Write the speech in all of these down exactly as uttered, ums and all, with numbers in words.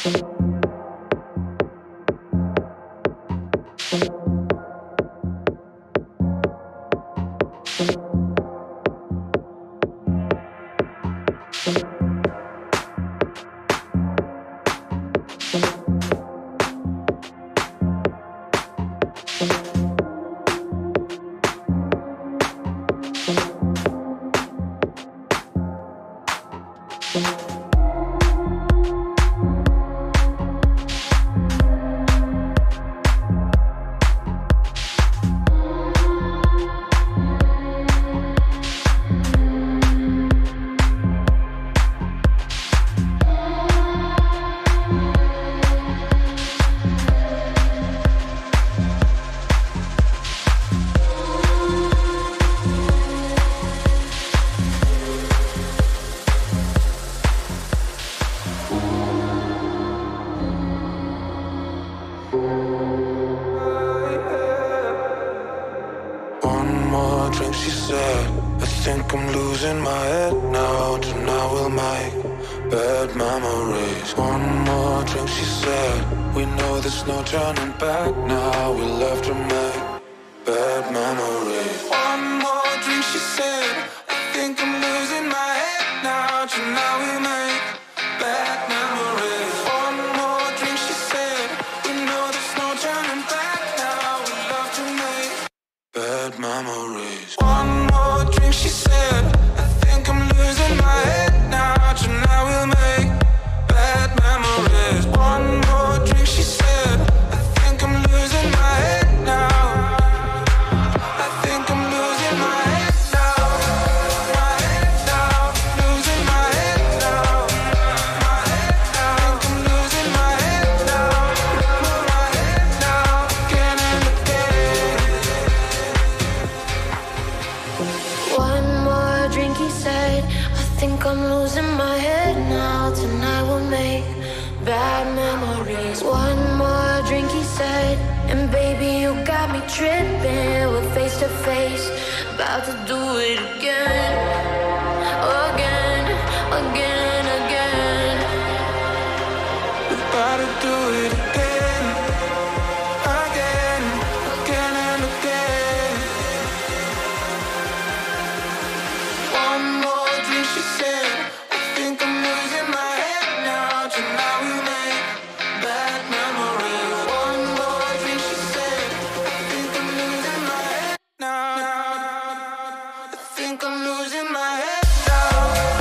Think I'm losing my head now.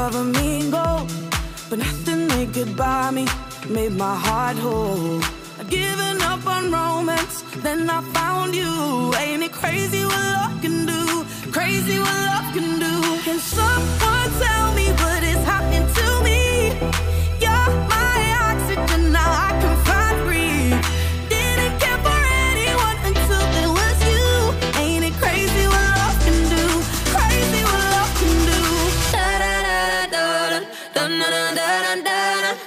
cover me in gold, but nothing they could buy me made my heart whole. I'd given up on romance, then I found you. Ain't it crazy what love can do? Crazy what love can do. Can someone tell me what is happening to me? You're my oxygen, now I can find breathe. Didn't care for anyone until it was you. Ain't it crazy what love can do? Crazy what love can do. Da da da da da da da da da da.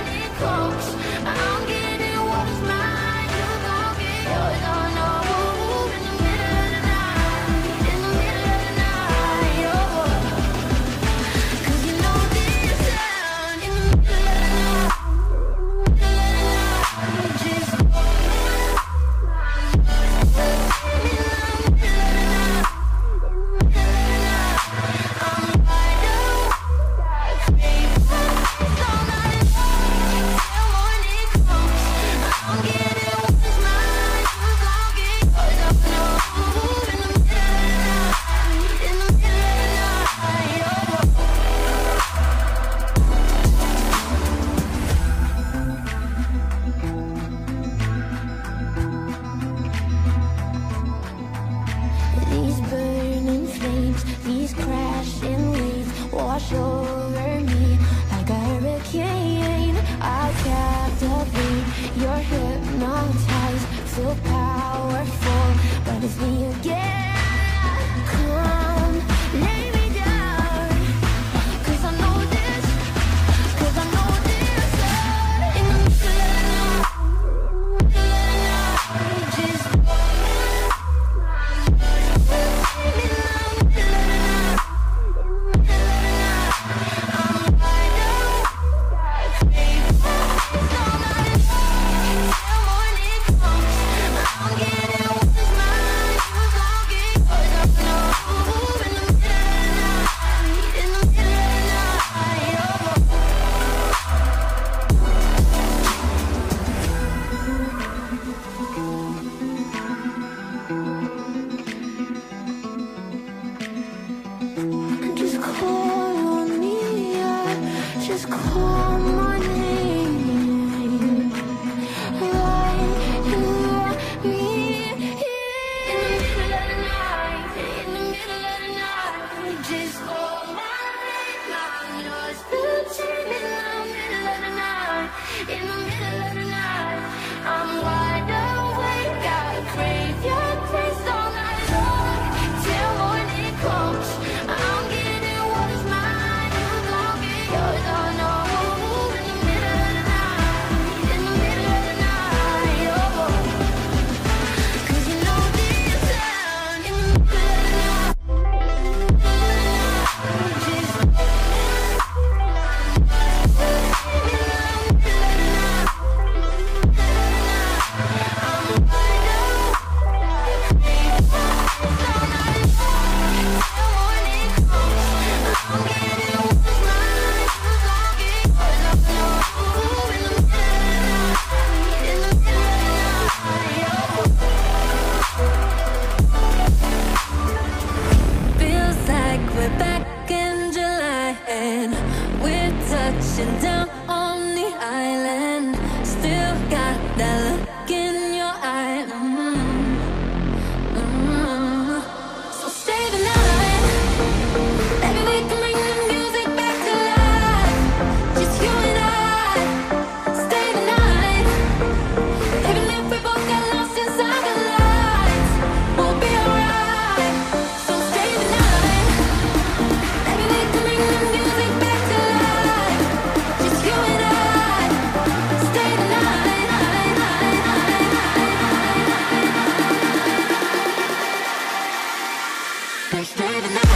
I'm getting what's mine. You gon' get yours, oh no. wash over me like a hurricane. I captivate, you're hypnotized, feel powerful, but it's me again. Come, lay me down, 'cause I know this, 'cause I know this. In the middle of the night, just down on the island, still got that look in your eye. Mm-hmm. Mm-hmm. So stay the night, maybe we can bring the music back to life. Just you and I, stay the night. Even if we both get lost inside the lights, we'll be alright. So stay the night, maybe we can bring the music back to life. Just you and I, stay the night. Stay the night.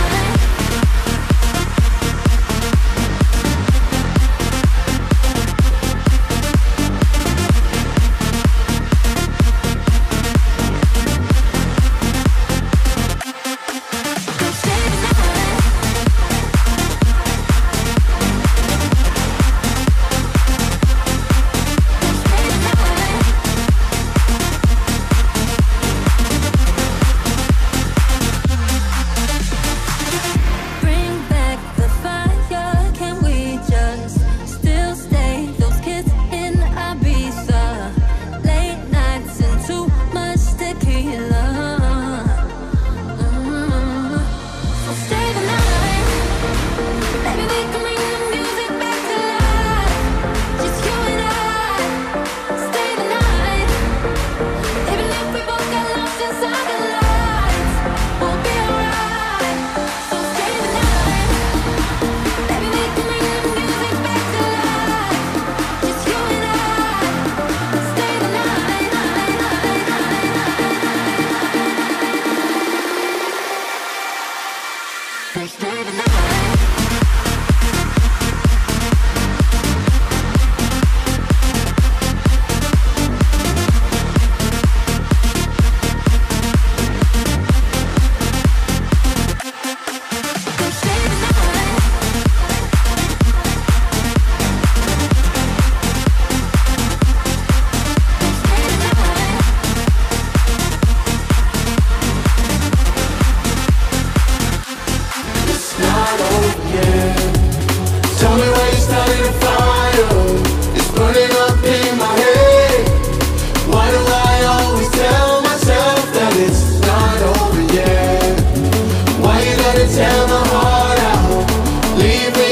Tear my heart out, leave me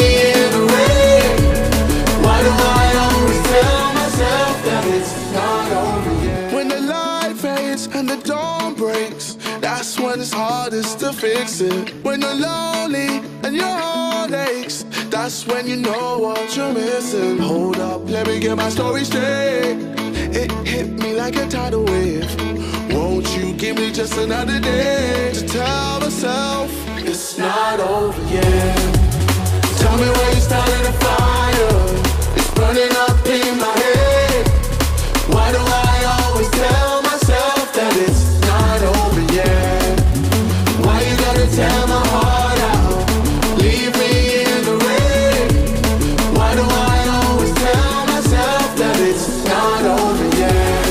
it when you're lonely and your heart aches. That's when you know what you're missing. Hold up, let me get my story straight. It hit me like a tidal wave. Won't you give me just another day to tell myself it's not over yet? Tell me where you started a fire. It's burning up in my head. Why do I always tell myself that it's not over yet? Why you gotta tear my heart out? Leave me in the rain. Why do I always tell myself that it's not over yet?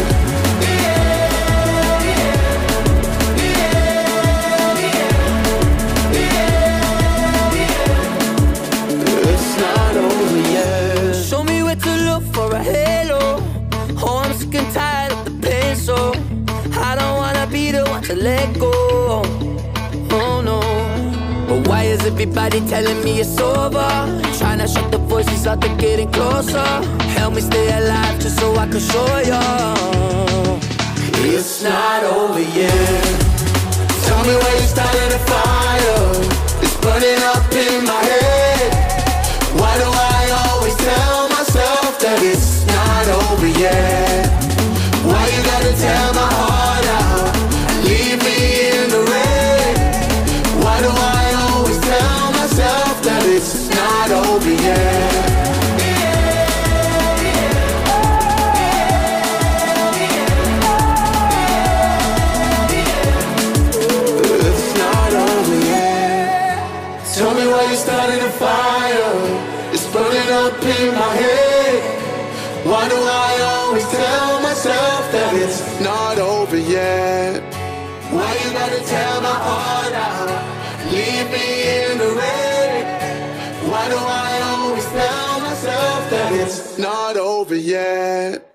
It's not over yet. Show me where to look for a halo. Oh, I'm sick and tired of the pain, so I don't wanna be the one to let go. Oh no. But why is everybody telling me it's over? Trying to shut the voices out, they're getting closer. Help me stay alive just so I can show you it's not over yet. Tell me where you started a fire. It's burning up in my head. Why do I always tell myself that it's not over yet? Why you gotta tear my heart out? Leave me in the rain. Why do I always tell myself that it's not over yet? It's not over yet. Tell me why you started a fire. It's burning up in my head. Why do I always tell myself that it's not over yet? Why you gotta tear my heart out? Leave me in the rain. Why do I always tell myself that it's not over yet?